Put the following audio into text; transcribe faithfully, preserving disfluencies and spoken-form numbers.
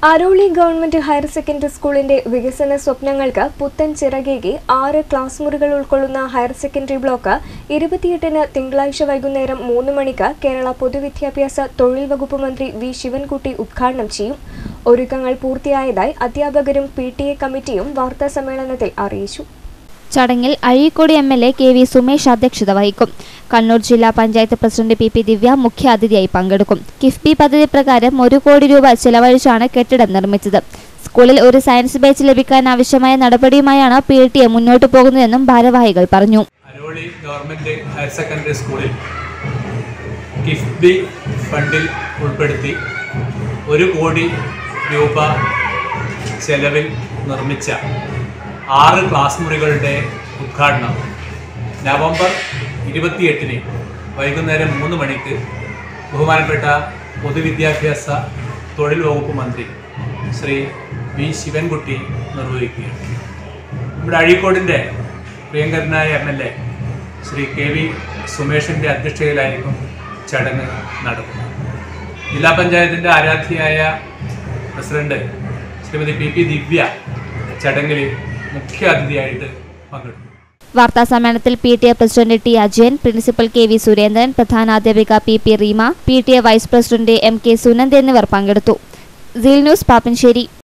Aroli government higher secondary സ്കൂളിന്റെ വികസന സ്വപ്നങ്ങൾക്ക് പുത്തൻ ചിറകേകി ആറ് ക്ലാസ് മുറികൾ ഉൾക്കൊള്ളുന്ന ഹയർ സെക്കൻഡറി ബ്ലോക്ക് ഇരുപത്തിയെട്ടിന് തിങ്കളാഴ്ച വൈകുന്നേരം മൂന്ന് മണിക്ക് കേരള പൊതുവിദ്യാഭ്യാസ തൊഴിൽ വകുപ്പ് മന്ത്രി വി ശിവൻകുട്ടി ഉദ്ഘാടനം ചെയ്യും. ഒരുക്കങ്ങൾ പൂർത്തിയായതായി അധ്യാപകരും പി ടി എ കമ്മിറ്റിയും വാർത്താസമ്മേളനത്തിൽ അറിയിച്ചു. ചടങ്ങിൽ Azhikode M L A K V Sumesh അധ്യക്ഷത വഹിക്കും. കണ്ണൂർ ജില്ലാ panchayat president P P Divya മുഖ്യാതിഥിയായി പങ്കെടുക്കും. കിഫ്ബി പദ്ധതി പ്രകാരം ഒരു കോടി രൂപ ചെലവഴിച്ചാണ് കെട്ടിടം നിർമ്മിച്ചത്. സ്കൂളിൽ ഒരു സയൻസ് ബാച്ച് ലഭിക്കാൻ ആവശ്യമായ നടപടിയുമായാണ് പി ടി എ മുന്നോട്ട് പോകുന്നതെന്നും ഭാരവാഹികൾ പറഞ്ഞു. അരോളി ഗവൺമെന്റ് ഹയർ സെക്കൻഡറി സ്കൂളിൽ കിഫ്ബി ഫണ്ടിൽ ഉൾപ്പെടുത്തി ഒരു കോടി രൂപ ചെലവിൽ നിർമ്മിച്ച ആറ് ക്ലാസ് മുറികളുടെ ഉദ്ഘാടനം നവംബർ ഇരുപത്തിയെട്ടിന് വൈകുന്നേരം മൂന്ന് മണിക്ക് ബഹുമാനപ്പെട്ട പൊതുവിദ്യാഭ്യാസ തൊഴിൽ വകുപ്പ് മന്ത്രി ശ്രീ വി ശിവൻകുട്ടി നിർവഹിക്കുകയാണ്. നമ്മുടെ അഴീക്കോടിൻ്റെ പ്രിയങ്കരനായ M L A Shri K V സുമേഷിൻ്റെ അധ്യക്ഷതയിലായിരിക്കും ചടങ്ങ് നടക്കുന്നത്. ജില്ലാ പഞ്ചായത്തിൻ്റെ ആരാധ്യയായ president Shrimati P P Divya ചടങ്ങിൽ മുഖ്യാതിഥിയായിട്ട് പങ്കെടുക്കും. വാർത്താ സമ്മേളനത്തിൽ P T A president T Ajayan, principal K V Surendran, പ്രധാനാധ്യാപിക P P Reema, P T A vice president M K Sunand എന്നിവർ പങ്കെടുത്തു. Seal news പാപ്പഞ്ചേരി.